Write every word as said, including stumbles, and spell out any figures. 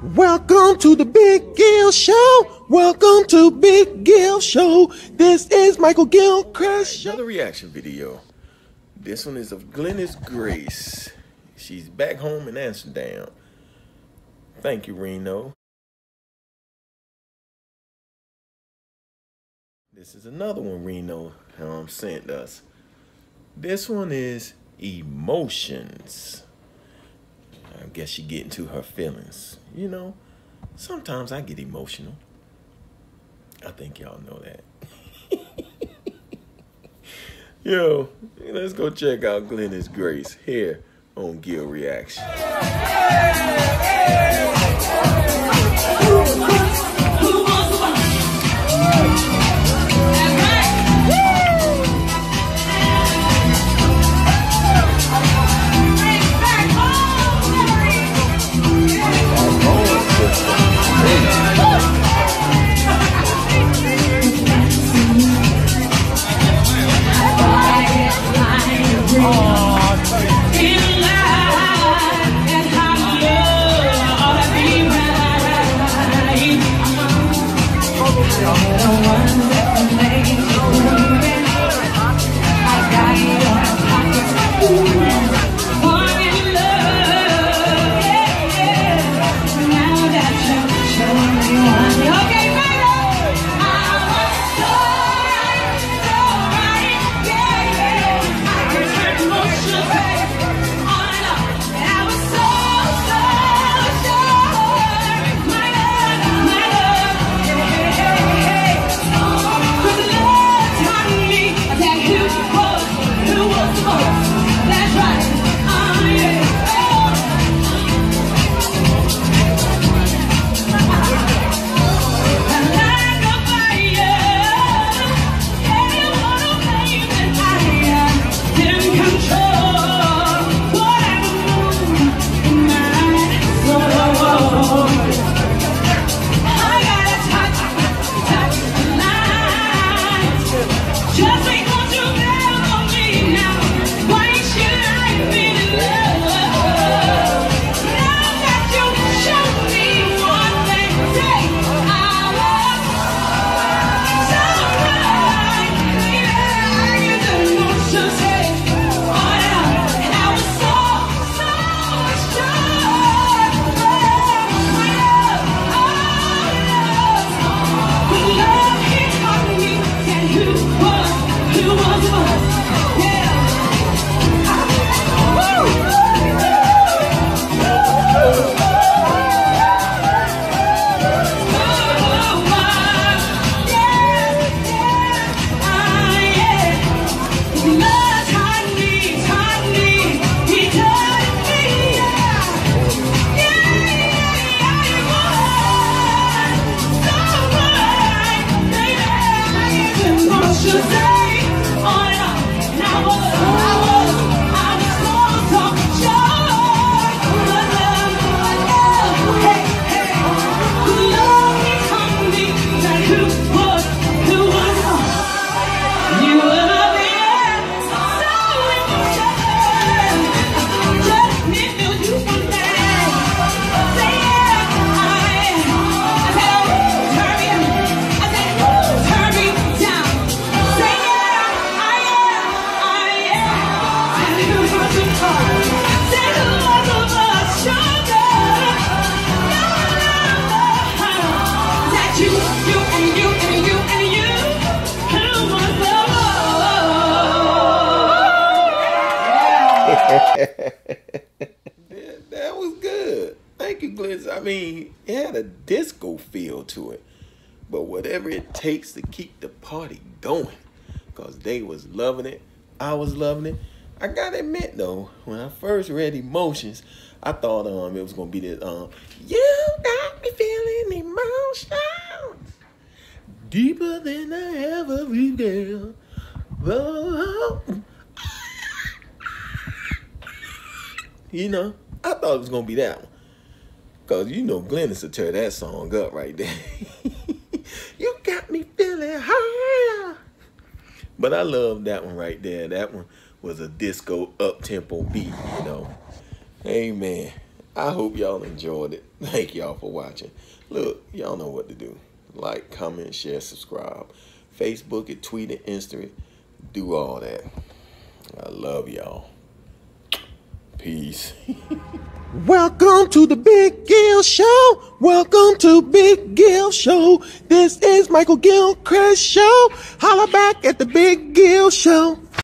Welcome to the Big Gill Show. Welcome to Big Gill Show. This is Michael Gilchrist Show. Another reaction video. This one is of Glennis Grace. She's back home in Amsterdam. Thank you, Reno. This is another one Reno um, sent us. This one is Emotions. I guess she getting to her feelings. You know, sometimes I get emotional. I think y'all know that. Yo, let's go check out Glennis Grace here on Gill Reaction. that, that was good. Thank you, Glennis. I mean, it had a disco feel to it. But whatever it takes to keep the party going. Because they was loving it. I was loving it. I gotta admit, though, when I first read Emotions, I thought um it was going to be this, um, you got me feeling emotions deeper than I ever read, girl. Whoa. You know, I thought it was going to be that one. Because, you know, Glennis will tear that song up right there. You got me feeling higher. But I love that one right there. That one was a disco up-tempo beat, you know. Amen. I hope y'all enjoyed it. Thank y'all for watching. Look, y'all know what to do. Like, comment, share, subscribe. Facebook it, tweet it, Insta it. Do all that. I love y'all. Peace. Welcome to the Big Gill Show. Welcome to Big Gill Show. This is Michael Gilchrist Show. Holla back at the Big Gill Show.